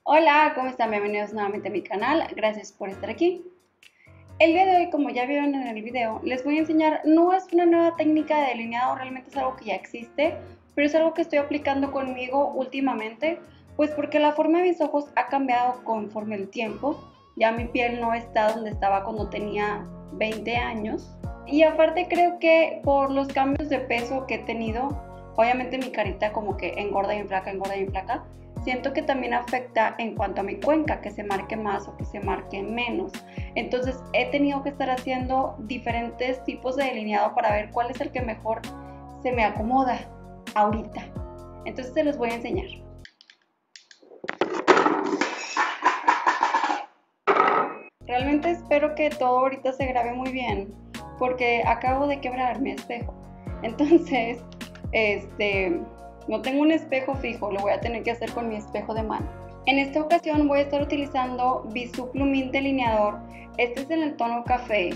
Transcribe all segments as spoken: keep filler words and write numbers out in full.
Hola, ¿cómo están? Bienvenidos nuevamente a mi canal, gracias por estar aquí. El día de hoy, como ya vieron en el video, les voy a enseñar, no es una nueva técnica de delineado, realmente es algo que ya existe, pero es algo que estoy aplicando conmigo últimamente, pues porque la forma de mis ojos ha cambiado conforme el tiempo, ya mi piel no está donde estaba cuando tenía veinte años, y aparte creo que por los cambios de peso que he tenido, obviamente mi carita como que engorda y enflaca, engorda y enflaca, siento que también afecta en cuanto a mi cuenca, que se marque más o que se marque menos. Entonces he tenido que estar haciendo diferentes tipos de delineado para ver cuál es el que mejor se me acomoda ahorita. Entonces se los voy a enseñar. Realmente espero que todo ahorita se grabe muy bien porque acabo de quebrar mi espejo. Entonces, este, no tengo un espejo fijo, lo voy a tener que hacer con mi espejo de mano. En esta ocasión voy a estar utilizando Bisú Plumín Delineador. Este es en el tono café,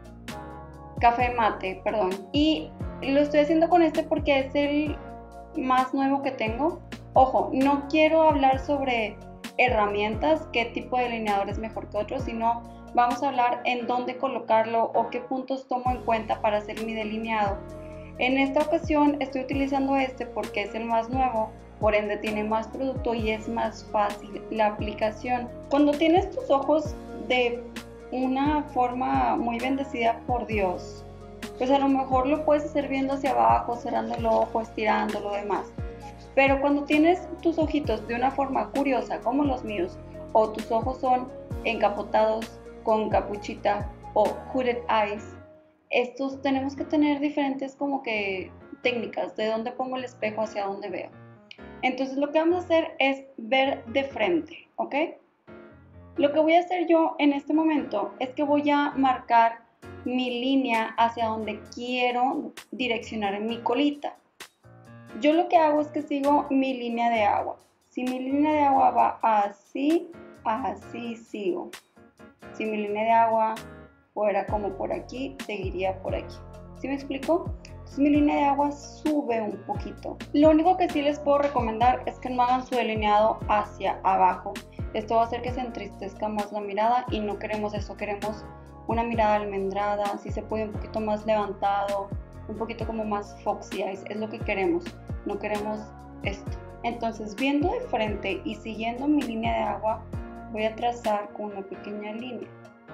café mate, perdón. Y lo estoy haciendo con este porque es el más nuevo que tengo. Ojo, no quiero hablar sobre herramientas, qué tipo de delineador es mejor que otro, sino vamos a hablar en dónde colocarlo o qué puntos tomo en cuenta para hacer mi delineado. En esta ocasión estoy utilizando este porque es el más nuevo, por ende tiene más producto y es más fácil la aplicación. Cuando tienes tus ojos de una forma muy bendecida por Dios, pues a lo mejor lo puedes hacer viendo hacia abajo, cerrando el ojo, estirando lo demás. Pero cuando tienes tus ojitos de una forma curiosa como los míos, o tus ojos son encapotados con capuchita o hooded eyes, estos tenemos que tener diferentes como que técnicas de dónde pongo el espejo hacia dónde veo. Entonces lo que vamos a hacer es ver de frente, ¿ok? Lo que voy a hacer yo en este momento es que voy a marcar mi línea hacia donde quiero direccionar mi colita. Yo lo que hago es que sigo mi línea de agua. Si mi línea de agua va así, así sigo. Si mi línea de agua fuera como por aquí, seguiría por aquí. ¿Sí me explico? Entonces mi línea de agua sube un poquito. Lo único que sí les puedo recomendar es que no hagan su delineado hacia abajo. Esto va a hacer que se entristezca más la mirada y no queremos eso, queremos una mirada almendrada, si se puede un poquito más levantado, un poquito como más foxy eyes, es lo que queremos, no queremos esto. Entonces viendo de frente y siguiendo mi línea de agua, voy a trazar con una pequeña línea.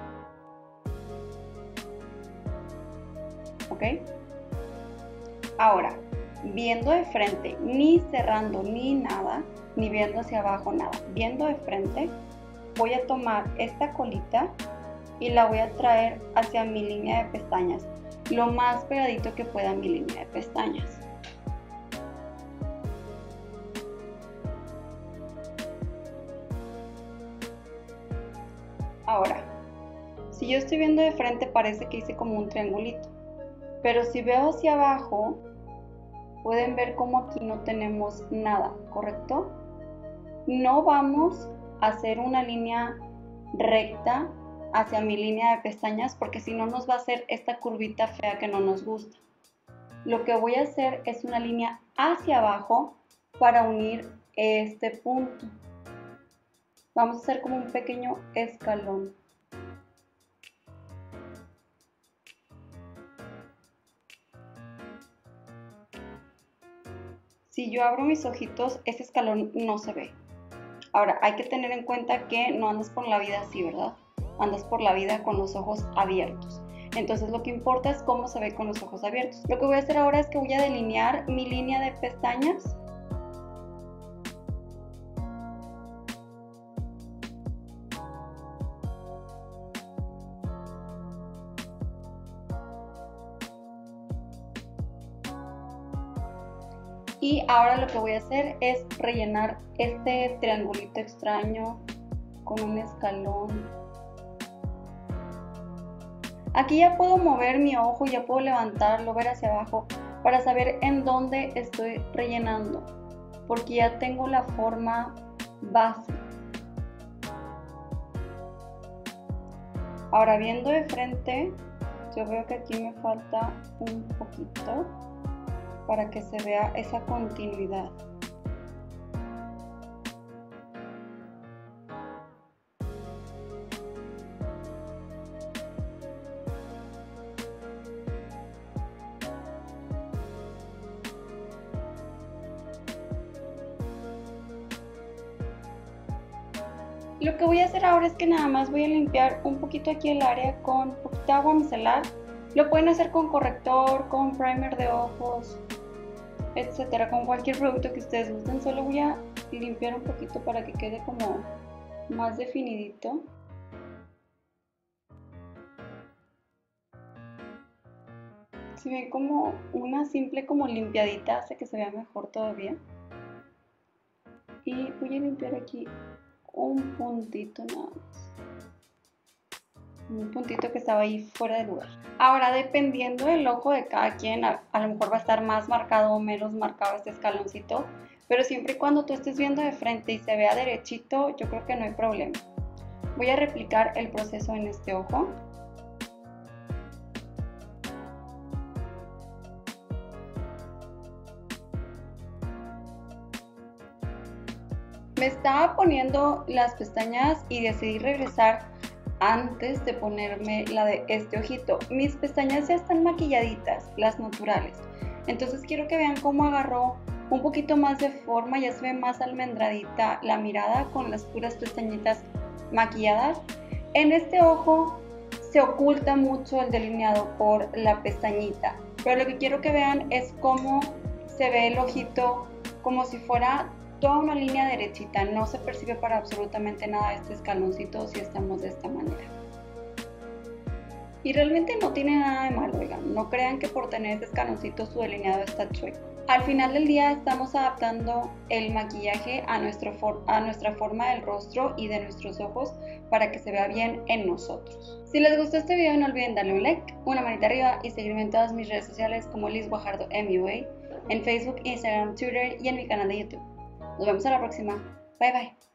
¿Ok? Ahora, viendo de frente, ni cerrando ni nada, ni viendo hacia abajo nada, viendo de frente, voy a tomar esta colita y la voy a traer hacia mi línea de pestañas, lo más pegadito que pueda a mi línea de pestañas. Ahora, si yo estoy viendo de frente parece que hice como un triangulito, pero si veo hacia abajo, pueden ver como aquí no tenemos nada, ¿correcto? No vamos a hacer una línea recta hacia mi línea de pestañas porque si no nos va a hacer esta curvita fea que no nos gusta. Lo que voy a hacer es una línea hacia abajo para unir este punto. Vamos a hacer como un pequeño escalón. Si yo abro mis ojitos, ese escalón no se ve. Ahora, hay que tener en cuenta que no andas por la vida así, ¿verdad? Andas por la vida con los ojos abiertos. Entonces lo que importa es cómo se ve con los ojos abiertos. Lo que voy a hacer ahora es que voy a delinear mi línea de pestañas. Y ahora lo que voy a hacer es rellenar este triangulito extraño con un escalón. Aquí ya puedo mover mi ojo, ya puedo levantarlo, ver hacia abajo para saber en dónde estoy rellenando, porque ya tengo la forma base. Ahora viendo de frente, yo veo que aquí me falta un poquito para que se vea esa continuidad. Lo que voy a hacer ahora es que nada más voy a limpiar un poquito aquí el área con poquita agua micelar. Lo pueden hacer con corrector, con primer de ojos, etcétera, con cualquier producto que ustedes gusten. Solo voy a limpiar un poquito para que quede como más definidito. Si ven como una simple como limpiadita hace que se vea mejor todavía. Y voy a limpiar aquí un puntito nada más. Un puntito que estaba ahí fuera de lugar. Ahora, dependiendo del ojo de cada quien, a, a lo mejor va a estar más marcado o menos marcado este escaloncito, pero siempre y cuando tú estés viendo de frente y se vea derechito, yo creo que no hay problema. Voy a replicar el proceso en este ojo. Me estaba poniendo las pestañas y decidí regresar antes de ponerme la de este ojito. Mis pestañas ya están maquilladitas, las naturales. Entonces quiero que vean cómo agarró un poquito más de forma, ya se ve más almendradita la mirada con las puras pestañitas maquilladas. En este ojo se oculta mucho el delineado por la pestañita, pero lo que quiero que vean es cómo se ve el ojito como si fuera toda una línea derechita. No se percibe para absolutamente nada este escaloncito si estamos de esta manera. Y realmente no tiene nada de malo, oigan, no crean que por tener este escaloncito su delineado está chueco. Al final del día estamos adaptando el maquillaje a, nuestro for a nuestra forma del rostro y de nuestros ojos para que se vea bien en nosotros. Si les gustó este video no olviden darle un like, una manita arriba y seguirme en todas mis redes sociales como Liz Guajardo M U A, en Facebook, Instagram, Twitter y en mi canal de YouTube. Nos vemos a la próxima. Bye bye.